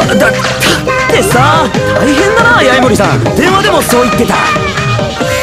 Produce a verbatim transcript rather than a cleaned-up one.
だってさ、大変だな八重森さん。電話でもそう言ってた。